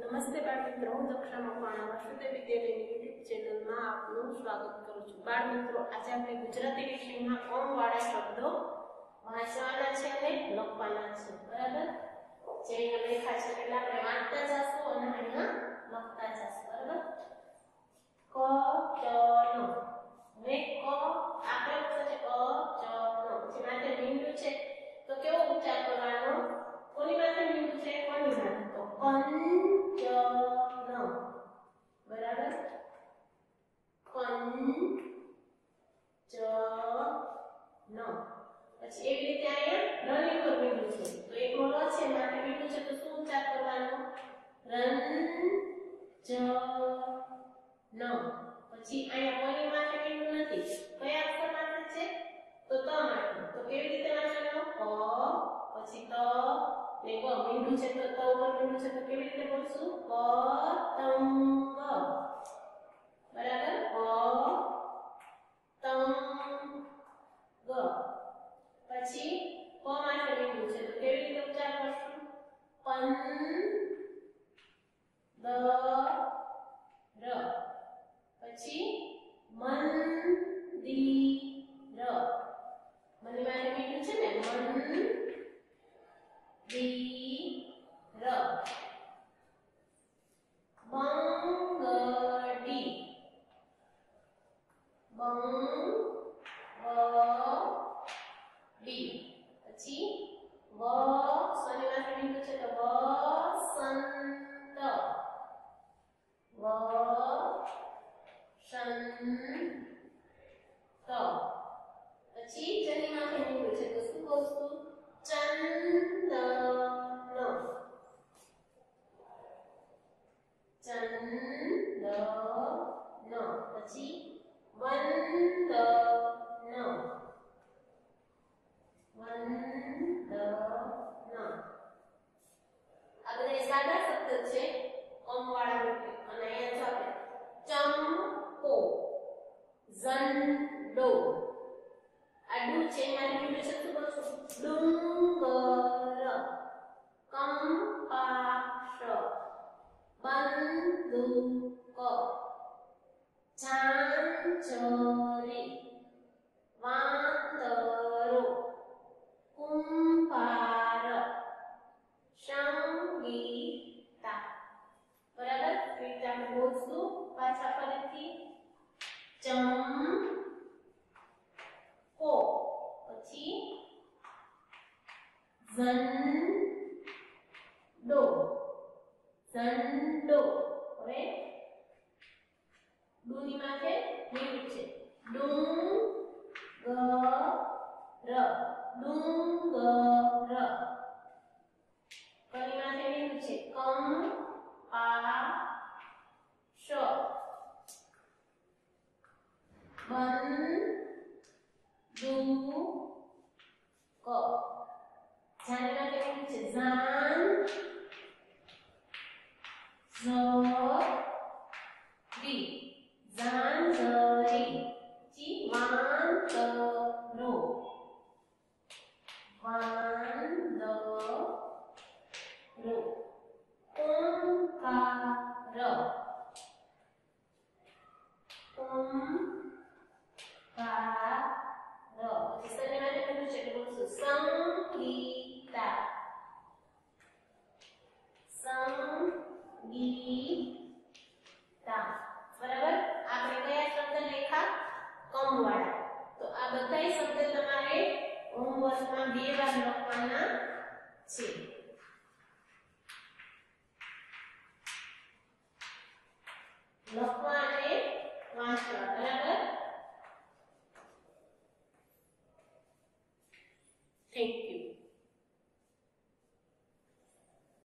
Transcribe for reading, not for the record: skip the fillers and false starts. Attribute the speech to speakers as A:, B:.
A: નમસ્તે બાળ મિત્રો, હું દાક્ષામાદમ વાસુદેવ વિદ્યાલયની યુટ્યુબ ચેનલમાં આપનું સ્વાગત કરું છું. બાળ મિત્રો, આજે આપણે ગુજરાતી વિષયમાં કોમવાળા શબ્દો વાંચવાના છે અને લખવાના છે. બરાબર? જે અહીંયા લખ્યા છે એટલે આપણે વાંચતા જશું અને અહીંયા લખતા જશું. બરાબર? ક ચ ન. હવે ક આપણે અક્ષર છે ક ચ ન. પછી માથે મીંડું છે તો કેવો ઉચ્ચાર કરવાનો? કોની માથે મીંડું છે? કોની માથે? તો કંચન. બરાબર? કંચન. પછી એવી રીતે અહીંયા રન ઉપર મીંડું છે તો એક ર છે માથે મીંડું છે તો શું ઉચ્ચાર કરવાનો? રન જ ન. પછી અહીંયા કોની માથે મીંડું નથી, કયા અક્ષર માથે છે? તો ત માથે. તો કેવી રીતે વાંચવાનો? ક પછી ત ને ક. મીંડું છે તો ત ઉપર મીંડું છે તો કેવી રીતે બોલશું? પતંગ. બરાબર? પતંગ. પછી પ માથે મીંડું છે તો કેવી રીતે ઉચ્ચાર કરશું? પંદર. પછી મંદિર. મની માથે મીંડું છે ને, મંદિર. બંગડી. બંગડી. પછી વ સોની માથે મીંડું છે તો વસંત. વસંત. પછી ચની માથે મીંડું છે તો શું કહું? ચંદન. ચંદન. પછી વંદન. વંદન. આ બધા સાદા શબ્દ છે કોમવાળા માટે. અને અહીંયા જો આપણે ચંપો, ઝંડો. આ ડુ છે મારી મીંડું છે શું બોલશું? ડુંગર. કંપાસ. બંદૂક. ઝાંઝરી. વાંદરો. કુંભાર. સંગીતા. બરાબર? એટલે આપણે બોલશું પાછા ફરીથી. ચંપો. પછી ઝંડો. ઝંડો. હવે ડુની માથે મીંડું છે. ડુંગર. ડુંગર. કની માથે મીંડું છે. કંપાસ. બંદૂક. જાની માથે મીંડું છે. ઝાંઝરી. ઝાંઝરી. પછી વાંદરો. વાંદરો. કુંભાર. કુંભાર. પછી સની માથે મીંડું છે એટલે બોલશું સંગીતા. સંગીતા. બરાબર? આપણે કયા શબ્દ લેખા? કોમવાળા. તો આ બધા શબ્દ તમારે હોમવર્કમાં 2 વાર લખવાના છે. લખવા અને વાંચવા. બરાબર? Thank you.